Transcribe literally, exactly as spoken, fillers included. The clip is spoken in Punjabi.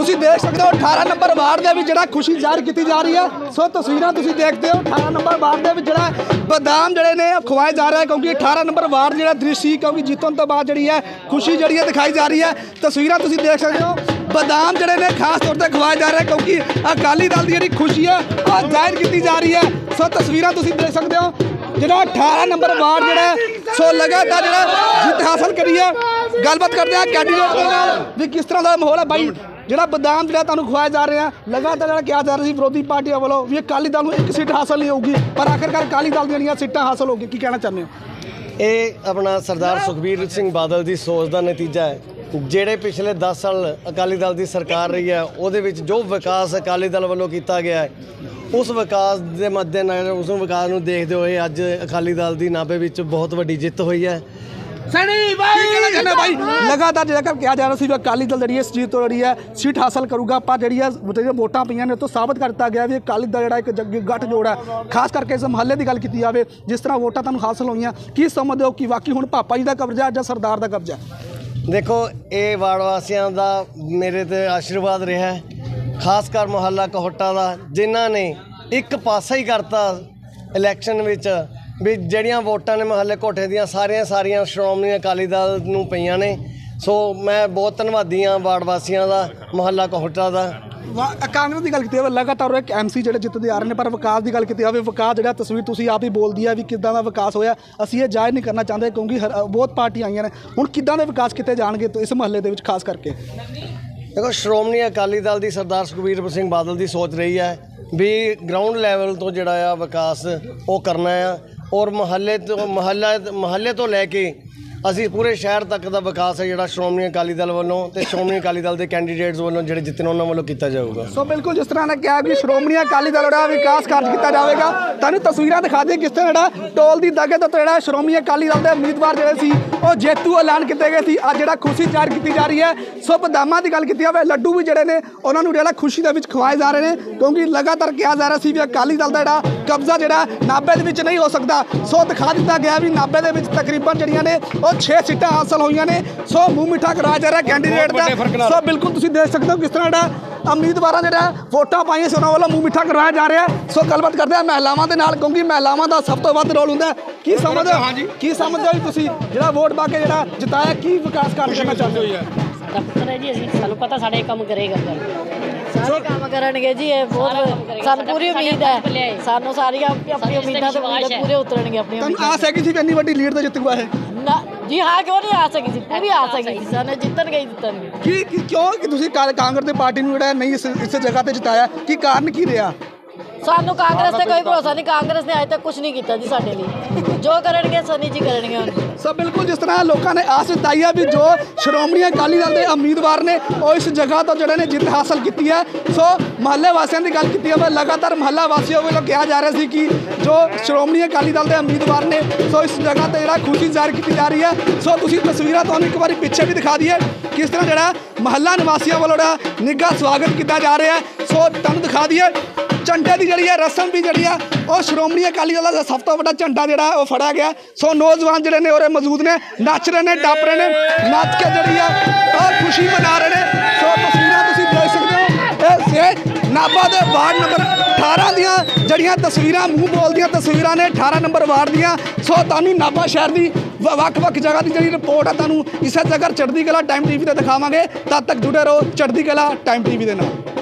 तुसीं देख सकते हो अठारह नंबर वार्ड दे विच जिहड़ा खुशी जाहिर की जा रही है। सो तस्वीरां तुसीं देखते हो अठारह नंबर वार्ड दे विच जिहड़ा बदाम जिहड़े ने खवाए जा रहे हैं, क्योंकि अठारह नंबर वार्ड जिहड़ा दृश्य क्योंकि जीतन तो बाद जिहड़ी है खुशी जिहड़ी है दिखाई जा रही है। तस्वीरां तुसीं देख सकते हो बदाम जिहड़े ने खास तौर पर खवाए जा रहे हैं, क्योंकि अकाली दल की जिहड़ी खुशी है और जाहिर की जा रही है। सो तस्वीरां तुसीं देख सकते हो जिहड़ा अठारह नंबर वार्ड जिहड़ा सो लगातार जिहड़ा जित हासिल करी है। गलबात करते हैं कैंਡੀਡੇਟ ਦੇ ਨਾਲ भी किस तरह का माहौल है भाई। ਜਿਹੜਾ ਬਦਾਮ ਜਿਹੜਾ ਤੁਹਾਨੂੰ ਖਵਾਇਆ ਜਾ ਰਿਹਾ ਲਗਾਤਾਰ ਜਿਹੜਾ ਕਿਹਾ ਜਾ ਰਿਹਾ ਸੀ ਵਿਰੋਧੀ ਪਾਰਟੀਆਂ ਵੱਲੋਂ ਵੀ ਅਕਾਲੀ ਦਲ ਨੂੰ ਇੱਕ ਸੀਟ ਹਾਸਲ ਨਹੀਂ ਹੋਊਗੀ, ਪਰ ਆਖਿਰਕਾਰ ਅਕਾਲੀ ਦਲ ਦੀਆਂ ਸੀਟਾਂ ਹਾਸਲ ਹੋ ਗਈਆਂ। ਕੀ ਕਹਿਣਾ ਚਾਹੁੰਦੇ ਹੋ? ਇਹ ਆਪਣਾ ਸਰਦਾਰ ਸੁਖਬੀਰ ਸਿੰਘ ਬਾਦਲ ਦੀ ਸੋਚ ਦਾ ਨਤੀਜਾ ਹੈ। ਜਿਹੜੇ ਪਿਛਲੇ ਦਸ ਸਾਲ ਅਕਾਲੀ ਦਲ ਦੀ ਸਰਕਾਰ ਰਹੀ ਹੈ ਉਹਦੇ ਵਿੱਚ ਜੋ ਵਿਕਾਸ ਅਕਾਲੀ ਦਲ ਵੱਲੋਂ ਕੀਤਾ ਗਿਆ ਹੈ ਉਸ ਵਿਕਾਸ ਦੇ ਮੱਦੇਨਜ਼ਰ ਉਸ ਵਿਕਾਸ ਨੂੰ ਦੇਖਦੇ ਹੋਏ ਅੱਜ ਅਕਾਲੀ ਦਲ ਦੀ ਨਾਭੇ ਵਿੱਚ ਬਹੁਤ ਵੱਡੀ ਜਿੱਤ ਹੋਈ ਹੈ। सनी भाई कहना भाई लगातार जेकर कहा जा रहा सी अकाली दल जी इस जीत तो जी है सीट हासिल करूगा, पर जी वोटां पईयां ने तो साबित कर दिता गया भी अकाली दल जिहड़ा एक गठजोड़ है। खास करके इस महल्ले की गल की जाए जिस तरह वोटां तुहानूं हासिल होईयां, की समझदे हो कि वाकई हुण पापा जी का कब्जा या सरदार का कब्जा? देखो ये वार्ड वासियों का मेरे ते आशीर्वाद रहा है, खास कर मुहल्ला कहोटा का जिन्हां ने एक पासा ही करता इलैक्शन विच भी ਜਿਹੜੀਆਂ ਵੋਟਾਂ ਨੇ ਮਹੱਲੇ ਕੋਠੇ ਦੀਆਂ ਸਾਰੀਆਂ ਸਾਰੀਆਂ ਸ਼੍ਰੋਮਣੀ ਅਕਾਲੀ ਦਲ ਨੂੰ ਪਈਆਂ ਨੇ। ਸੋ ਮੈਂ ਬਹੁਤ ਧੰਨਵਾਦੀ ਹਾਂ ਵਾਰਡ ਵਾਸੀਆਂ ਦਾ, ਮੁਹੱਲਾ ਕੋਹਟਾ ਦਾ। ਕਾਂਗਰਸ ਦੀ ਗੱਲ ਕੀਤੀ ਜਾਵੇ ਲਗਾਤਾਰ ਇੱਕ ਐਮਸੀ ਜਿਹੜੇ ਜਿੱਤਦੇ ਆ ਰਹੇ ਨੇ, ਪਰ ਵਿਕਾਸ ਦੀ ਗੱਲ ਕੀਤੀ ਜਾਵੇ ਵਿਕਾਸ ਜਿਹੜਾ ਤਸਵੀਰ ਤੁਸੀਂ ਆਪ ਹੀ ਬੋਲਦੀ ਹੈ ਵੀ ਕਿੱਦਾਂ ਦਾ ਵਿਕਾਸ ਹੋਇਆ, ਅਸੀਂ ਇਹ ਜ਼ਾਹਿਰ ਨਹੀਂ ਕਰਨਾ ਚਾਹੁੰਦੇ ਕਿਉਂਕਿ ਬਹੁਤ ਪਾਰਟੀਆਂ ਆਈਆਂ ਨੇ। ਹੁਣ ਕਿੱਦਾਂ ਦੇ ਵਿਕਾਸ ਕੀਤੇ ਜਾਣਗੇ ਇਸ ਮਹੱਲੇ ਦੇ ਵਿੱਚ ਖਾਸ ਕਰਕੇ? ਦੇਖੋ ਸ਼੍ਰੋਮਣੀ ਅਕਾਲੀ ਦਲ ਦੀ ਸਰਦਾਰ ਸੁਖਬੀਰ ਸਿੰਘ ਬਾਦਲ ਦੀ ਸੋਚ ਰਹੀ ਹੈ ਵੀ ਗਰਾਊਂਡ ਲੈਵਲ ਤੋਂ ਜਿਹੜਾ ਆ ਵਿਕਾਸ ਉਹ ਕਰਨਾ ਆ और ਮੁਹੱਲੇ ਤੋਂ ਮੁਹੱਲਾ ਮੁਹੱਲੇ ਤੋਂ ਲੈ ਕੇ ਅਸੀਂ ਪੂਰੇ ਸ਼ਹਿਰ ਤੱਕ ਦਾ ਵਿਕਾਸ ਹੈ ਜਿਹੜਾ ਸ਼੍ਰੋਮਣੀ ਅਕਾਲੀ ਦਲ ਵੱਲੋਂ ਤੇ ਸ਼੍ਰੋਮਣੀ ਅਕਾਲੀ ਦਲ ਦੇ ਕੈਂਡੀਡੇਟਸ ਵੱਲੋਂ ਜਿਹੜੇ ਜਿੱਤਣ ਉਹਨਾਂ ਵੱਲੋਂ ਕੀਤਾ ਜਾਊਗਾ। ਸੋ ਬਿਲਕੁਲ ਜਿਸ ਤਰ੍ਹਾਂ ਨੇ ਕਿਹਾ ਕਿ ਸ਼੍ਰੋਮਣੀ ਅਕਾਲੀ ਦਲ ਦਾ ਵਿਕਾਸ ਕਾਰਜ ਕੀਤਾ ਜਾਵੇਗਾ। ਤੁਹਾਨੂੰ ਤਸਵੀਰਾਂ ਦਿਖਾ ਦਈਏ ਕਿਸ ਤਰ੍ਹਾਂ ਜਿਹੜਾ ਟੋਲ ਦੀ ਦਾਗੇ ਤੋਂ ਜਿਹੜਾ ਸ਼੍ਰੋਮਣੀ ਅਕਾਲੀ ਦਲ ਦੇ ਉਮੀਦਵਾਰ ਜਿਹੜੇ ਸੀ ਉਹ ਜੇਤੂ ਐਲਾਨ ਕੀਤੇ ਗਏ ਸੀ। ਅੱਜ ਜਿਹੜਾ ਖੁਸ਼ੀ ਜ਼ਾਹਿਰ ਕੀਤੀ ਜਾ ਰਹੀ ਹੈ। ਸੋ ਬਦਾਮਾਂ ਦੀ ਗੱਲ ਕੀਤੀ ਜਾਵੇ ਲੱਡੂ ਵੀ ਜਿਹੜੇ ਨੇ ਉਹਨਾਂ ਨੂੰ ਜਿਹੜਾ ਖੁਸ਼ੀ ਦੇ ਵਿੱਚ ਖਵਾਏ ਜਾ ਰਹੇ ਨੇ, ਕਿਉਂਕਿ ਲਗਾਤਾਰ ਕਿਹਾ ਜਾ ਰਿਹਾ ਸੀ ਵੀ ਅਕਾਲੀ ਦਲ ਦਾ ਜਿਹੜਾ ਕਬਜ਼ਾ ਜਿਹੜਾ ਨਾਭੇ ਦੇ ਵਿੱਚ ਨਹੀਂ ਹੋ ਸਕਦਾ। ਸੋ ਦਿਖਾ ਦਿੱਤਾ ਗਿਆ ਵੀ ਨਾਭੇ ਦੇ ਵਿੱਚ ਤਕਰੀਬਨ ਜਿਹੜੀਆਂ ਨੇ ਉਹ ਛੇ ਸੀਟਾਂ ਹਾਸਲ ਹੋਈਆਂ ਨੇ। ਸੋ ਮੂੰਹ ਮਿੱਠਾ ਕਰਾਇਆ ਜਾ ਰਿਹਾ ਕੈਂਡੀਡੇਟ ਦਾ। ਸੋ ਬਿਲਕੁਲ ਤੁਸੀਂ ਦੇਖ ਸਕਦੇ ਹੋ ਕਿਸ ਤਰ੍ਹਾਂ ਜਿਹੜਾ ਉਮੀਦਵਾਰਾਂ ਜਿਹੜਾ ਵੋਟਾਂ ਪਾਈਆਂ ਸੀ ਉਹਨਾਂ ਵੱਲੋਂ ਮੂੰਹ ਮਿੱਠਾ ਕਰਵਾਇਆ ਜਾ ਰਿਹਾ। ਸੋ ਗੱਲਬਾਤ ਕਰਦੇ ਆ ਮਹਿਲਾਵਾਂ ਦੇ ਨਾਲ, ਕਿਉਂਕਿ ਮਹਿਲਾਵਾਂ ਦਾ ਸਭ ਤੋਂ ਵੱਧ ਰੋਲ ਹੁੰਦਾ। ਕੀ ਸਮਝਦੇ ਹੋ ਕੀ ਸਮਝਦੇ ਹੋ ਤੁਸੀਂ ਜਿਹੜਾ ਵੋਟ ਪਾ ਕੇ ਜਿਹੜਾ ਜਿਤਾਇਆ, ਕੀ ਵਿਕਾਸ ਕਾਰਜ ਕਰਨਾ ਚਾਹੁੰਦੇ ਹੋ? ਸਾਡਾ ਪੁੱਤਰ ਹੈ ਜੀ, ਅਸੀਂ ਸਾਨੂੰ ਪਤਾ ਸਾਡੇ ਕੰਮ ਕਰੇਗਾ, ਸਾਰੇ ਕੰਮ ਕਰਨਗੇ ਜੀ। ਇਹ ਬਹੁਤ ਸਾਨੂੰ ਪੂਰੀ ਉਮੀਦ ਹੈ, ਸਾਨੂੰ ਸਾਰੀਆਂ ਆਪਣੀ ਉਮੀਦਾਂ ਤੇ ਪੂਰੇ ਉਤਰਨਗੇ। ਆਪਣੀ ਤੁਹਾਨੂੰ ਆਸ ਹੈ ਕਿ ਇੰਨੀ ਵੱਡੀ ਲੀਡ ਤੋਂ ਜਿੱਤੂਗਾ ਇਹ? ਨਾ ਜੀ ਹਾਂ, ਕਿਉਂ ਨਹੀਂ ਆ ਸਕੀ ਸੀ, ਪੂਰੀ ਆ ਸਕੀ ਸੀ। ਸਾਨੂੰ ਜਿੱਤਣਗੇ ਹੀ ਜਿੱਤਣਗੇ। ਕੀ ਕਿਉਂ ਕਿ ਤੁਸੀਂ ਕਾਂਗਰਸ ਦੀ ਪਾਰਟੀ ਨੂੰ ਜਿਹੜਾ ਨਹੀਂ ਇਸ ਇਸ ਜਗ੍ਹਾ ਤੇ ਜਿਤਾਇਆ, ਕੀ ਕਾਰਨ ਕੀ ਰਿਹਾ? ਸਾਨੂੰ ਕਾਂਗਰਸ ਤੇ ਕੋਈ ਭਰੋਸਾ ਨਹੀਂ, ਕਾਂਗਰਸ ਨੇ ਅਜੇ ਤੱਕ ਕੁਝ ਨਹੀਂ ਕੀਤਾ ਜੀ ਸਾਡੇ ਲਈ। ਜੋ ਕਰਨਗੇ ਸਨੀ ਜੀ ਕਰਨਗੇ ਹੁਣ। ਸੋ ਬਿਲਕੁਲ ਜਿਸ ਤਰ੍ਹਾਂ ਲੋਕਾਂ ਨੇ ਆਸ ਜਤਾਈ ਹੈ ਵੀ ਜੋ ਸ਼੍ਰੋਮਣੀ ਅਕਾਲੀ ਦਲ ਦੇ ਉਮੀਦਵਾਰ ਨੇ ਉਹ ਇਸ ਜਗ੍ਹਾ ਤੋਂ ਜਿਹੜੇ ਨੇ ਜਿੱਤ ਹਾਸਲ ਕੀਤੀ ਹੈ। ਸੋ ਮਹੱਲੇ ਵਾਸੀਆਂ ਦੀ ਗੱਲ ਕੀਤੀ ਜਾਵੇ ਲਗਾਤਾਰ ਮਹੱਲਾ ਵਾਸੀਆਂ ਵੱਲੋਂ ਕਿਹਾ ਜਾ ਰਿਹਾ ਸੀ ਕਿ ਜੋ ਸ਼੍ਰੋਮਣੀ ਅਕਾਲੀ ਦਲ ਦੇ ਉਮੀਦਵਾਰ ਨੇ ਸੋ ਇਸ ਜਗ੍ਹਾ ਤੇ ਜਿਹੜਾ ਖੁਸ਼ੀ ਜ਼ਾਹਿਰ ਕੀਤੀ ਜਾ ਰਹੀ ਹੈ। ਸੋ ਤੁਸੀਂ ਤਸਵੀਰਾਂ ਤੁਹਾਨੂੰ ਇੱਕ ਵਾਰੀ ਪਿੱਛੇ ਵੀ ਦਿਖਾ ਦਈਏ ਕਿਸ ਤਰ੍ਹਾਂ ਜਿਹੜਾ ਮਹੱਲਾ ਨਿਵਾਸੀਆਂ ਵੱਲੋਂ ਜਿਹੜਾ ਨਿੱਘਾ ਸਵਾਗਤ ਕੀਤਾ ਜਾ ਰਿਹਾ। ਸੋ ਤੁਹਾਨੂੰ ਦਿਖਾ ਦਈਏ ਝੰਡੇ ਦੀ ਜਿਹੜੀ ਹੈ ਰਸਮ ਵੀ ਜਿਹੜੀ ਆ ਉਹ ਸ਼੍ਰੋਮਣੀ ਅਕਾਲੀ ਦਲ ਦਾ ਸਭ ਤੋਂ ਵੱਡਾ ਝੰਡਾ ਜਿਹੜਾ ਉਹ ਫੜਿਆ ਗਿਆ। ਸੋ ਨੌਜਵਾਨ ਜਿਹੜੇ ਨੇ ਉਰੇ ਮੌਜੂਦ ਨੇ, ਨੱਚ ਰਹੇ ਨੇ, ਟੱਪ ਰਹੇ ਨੇ, ਨੱਚ ਕੇ ਜਿਹੜੀ ਆ ਉਹ ਖੁਸ਼ੀ ਮਨਾ ਰਹੇ ਨੇ। ਸੋ ਤਸਵੀਰਾਂ ਤੁਸੀਂ ਦੇਖ ਸਕਦੇ ਹੋ ਇਹ ਨਾਭਾ ਦੇ ਵਾਰਡ ਨੰਬਰ ਅਠਾਰਾਂ ਦੀਆਂ ਜਿਹੜੀਆਂ ਤਸਵੀਰਾਂ ਮੂੰਹ ਬੋਲਦੀਆਂ ਤਸਵੀਰਾਂ ਨੇ ਅਠਾਰਾਂ ਨੰਬਰ ਵਾਰਡ ਦੀਆਂ। ਸੋ ਤੁਹਾਨੂੰ ਨਾਭਾ ਸ਼ਹਿਰ ਦੀ ਵੱਖ ਵੱਖ ਜਗ੍ਹਾ ਦੀ ਜਿਹੜੀ ਰਿਪੋਰਟ ਆ ਤੁਹਾਨੂੰ ਇਸੇ ਜਗ੍ਹਾ ਚੜ੍ਹਦੀ ਕਲਾ ਟਾਈਮ ਟੀਵੀ ਤੇ ਦਿਖਾਵਾਂਗੇ। ਤਦ ਤੱਕ ਜੁੜੇ ਰਹੋ ਚੜ੍ਹਦੀ ਕਲਾ ਟਾਈਮ ਟੀਵੀ ਦੇ ਨਾਲ।